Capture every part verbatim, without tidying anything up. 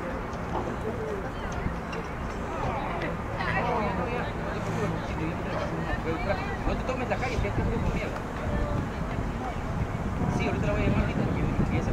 No te tomes la calle, que es que es mierda. Sí, ahorita la voy a llamar ahorita porque empieza.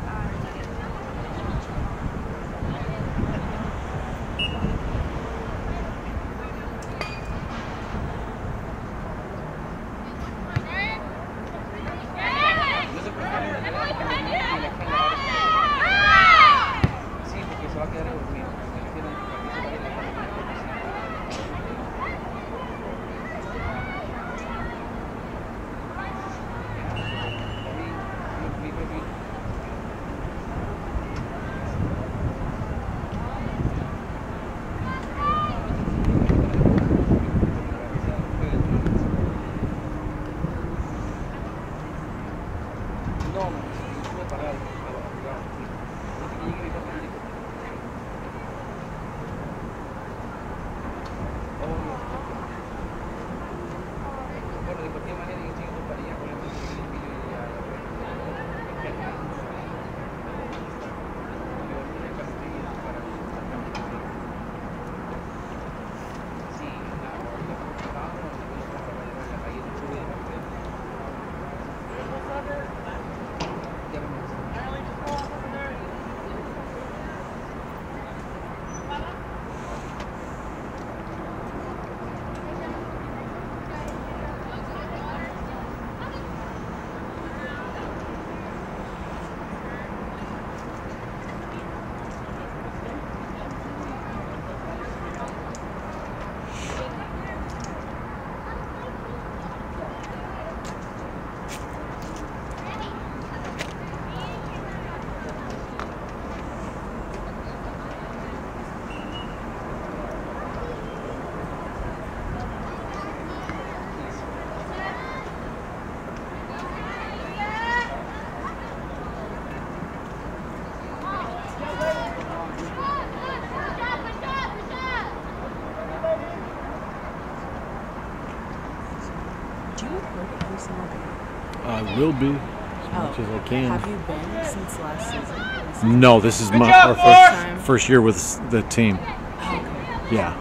I will be as oh, much as I can. Have you been since last season? No, this is my job, our first, first, first year with the team. Okay. Yeah.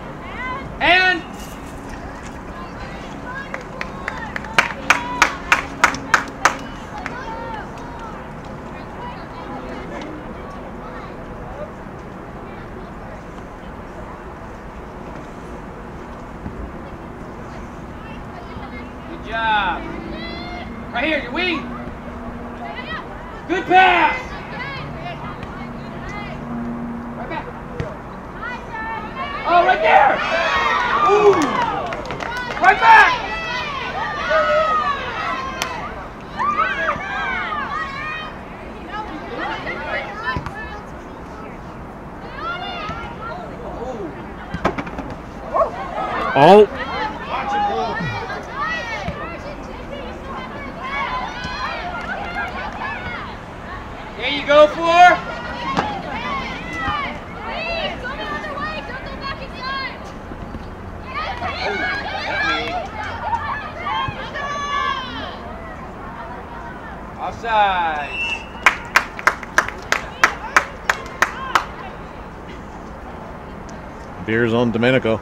And good job. Right here, your wing. Good pass. Right back. Oh, right there. Ooh. Right back. All. There you go, four. Offside. Beers on Domenico.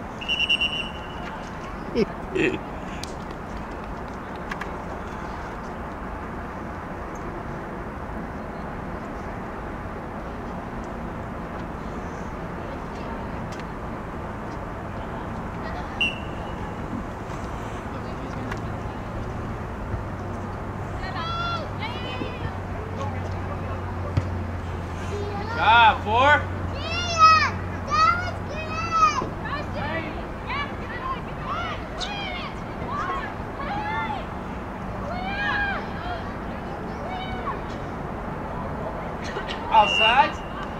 Job, four. Outside.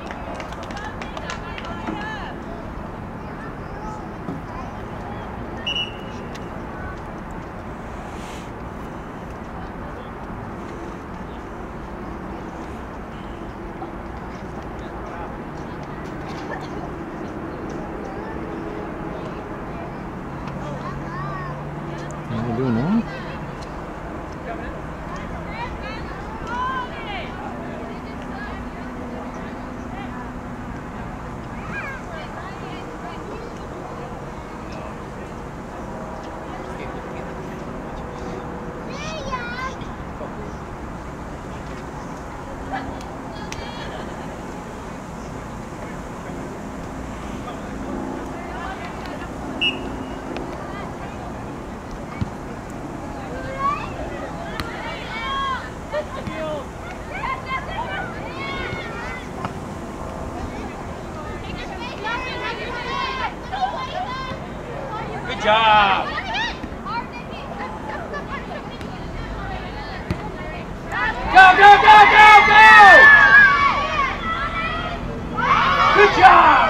What are we doing now? job. Go, go, go, go, go! Good job!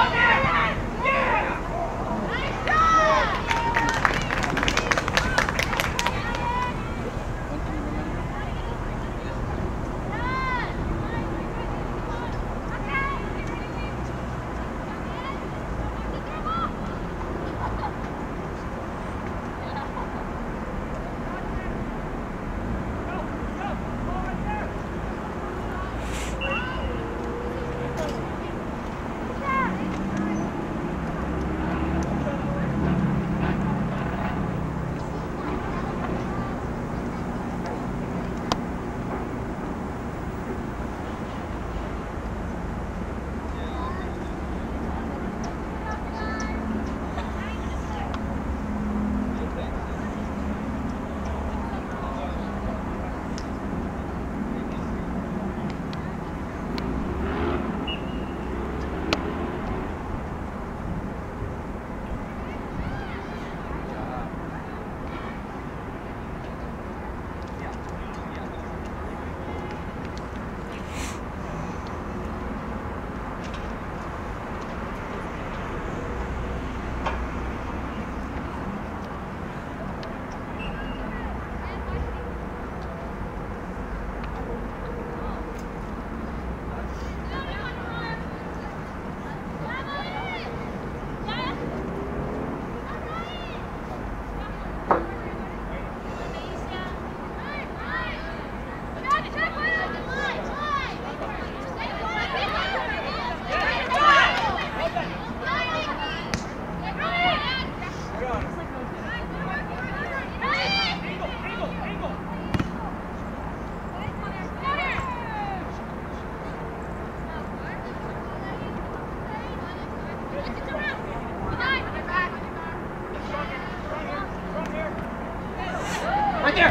Right there.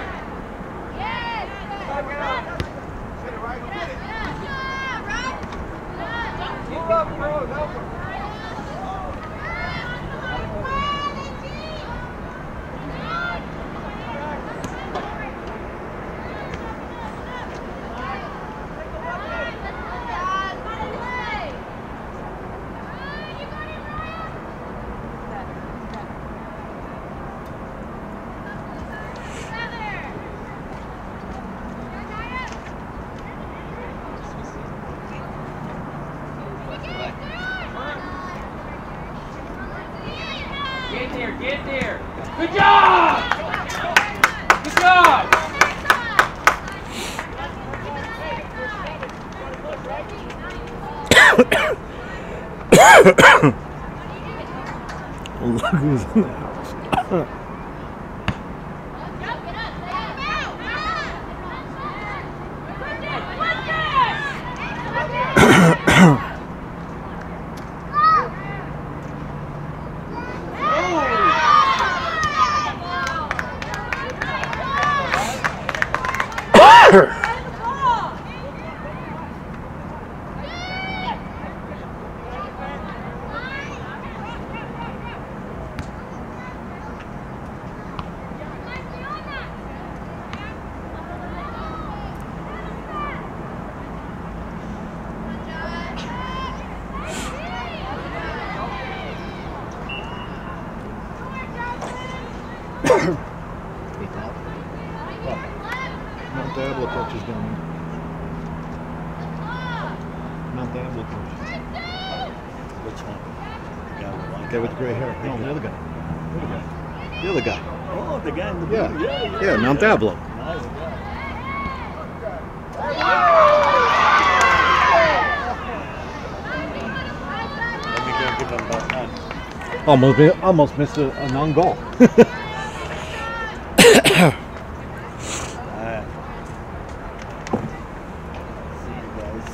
Yes. Keep up, bro. Help him. Get there, get there. Good job! Good job! Look who's in the house. Mount Diablo coaches down there. Mount Diablo coaches. Which one? Yeah, the one Guy with the gray hair. No, the other guy. The other guy. The other guy. Oh, the guy in the Yeah. blue. Yeah, yeah, Yeah, Mount Diablo. Nice guy. Let me go give him that hand. Almost, mi- almost missed a, a non-goal. Alright. See you guys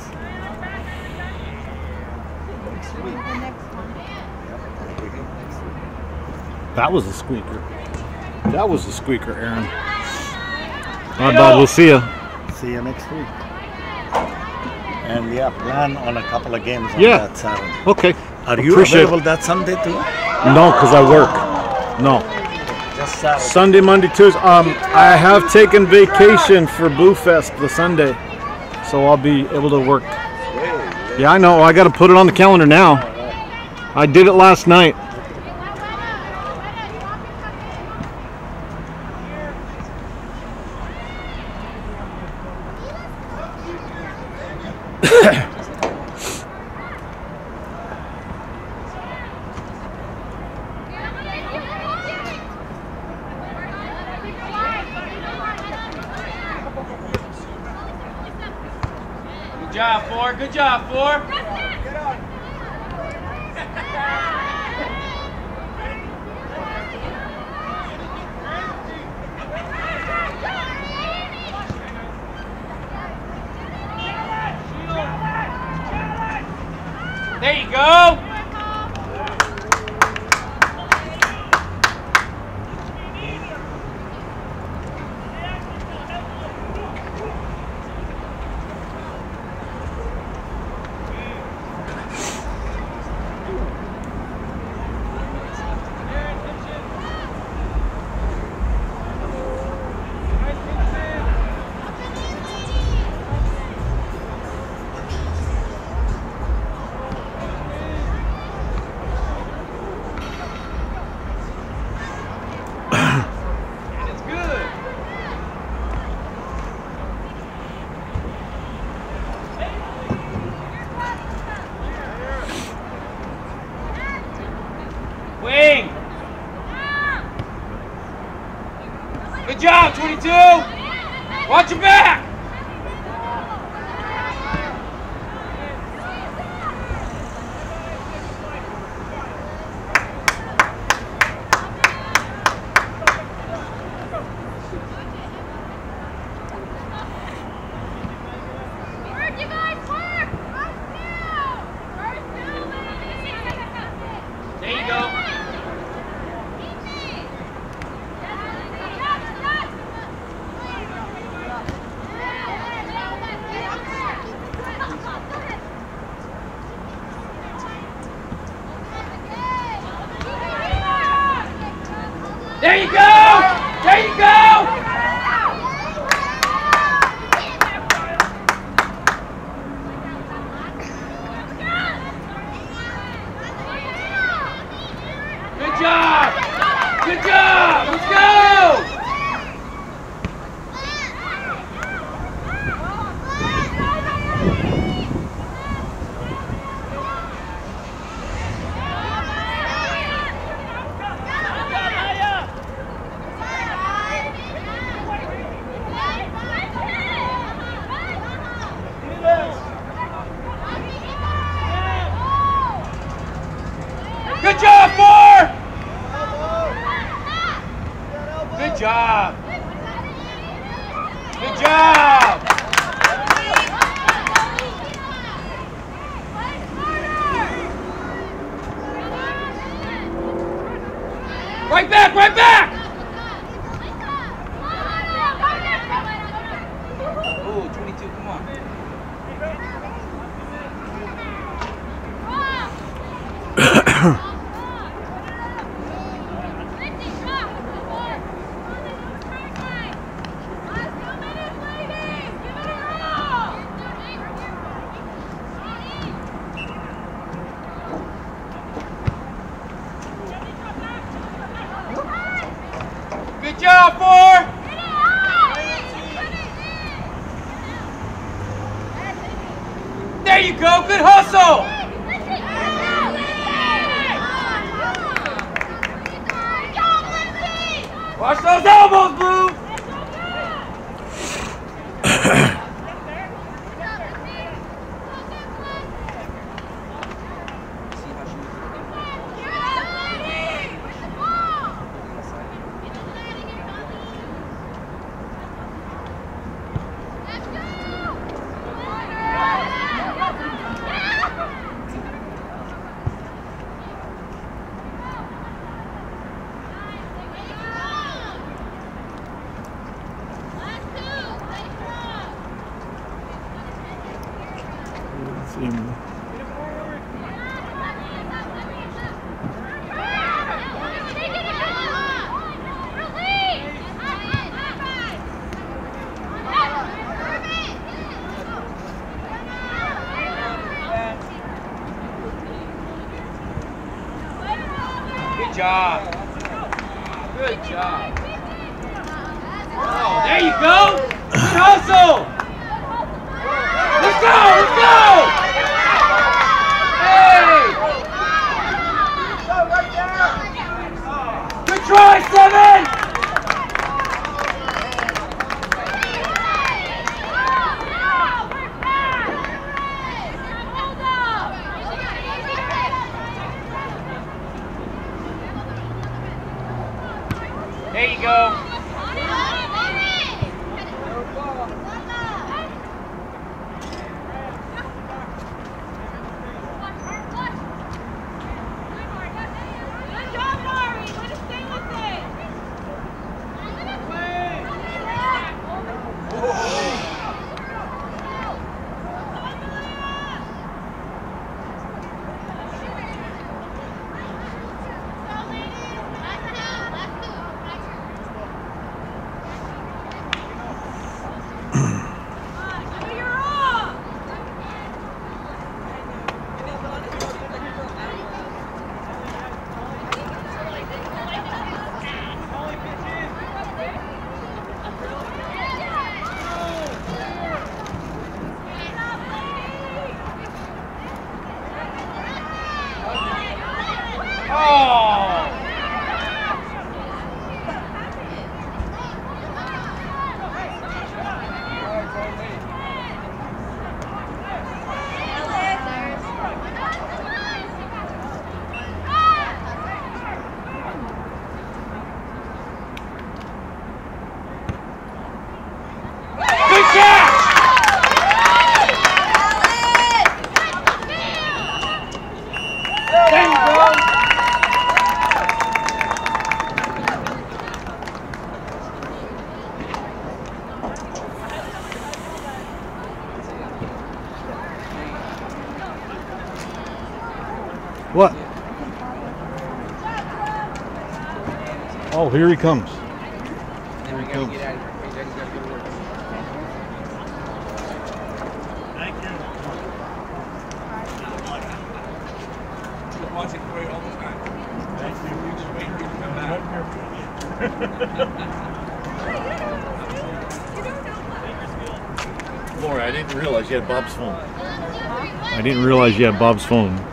next week. The next one. Yep, I'll be here next week. That was a squeaker. That was a squeaker, Aaron. All right, Bob, we'll see you. See you next week. And yeah, plan on a couple of games on Yeah. that Saturday. Okay. Are you Appreciate it. available that Sunday too? No, because I work. No. Just Saturday. Sunday, Monday, Tuesday. Um, I have taken vacation for Boo Fest the Sunday, so I'll be able to work. Yeah, I know. I got to put it on the calendar now. I did it last night. Good job, four. Good job, four. There you go. Wing! Good job, twenty-two! Watch your back! There you go. There you go! There you go! Good job! Good job! Let's go! Good job, four! Good job! Good job! Right back, right back! Ooh, twenty-two, come on. Good job, four! There you go, good hustle! Watch those elbows, Blue! Good job. Good job. Oh, there you go. Good hustle. Let's go. Let's go. Hey. Good try, Seven. There you go. What? Oh, here he comes. Then we gotta get out of here. Daddy's gotta go to work. Thank you. Just watching for you all the time. Thank you. You just wait for you to come back. Laura, I didn't realize you had Bob's phone. I didn't realize you had Bob's phone.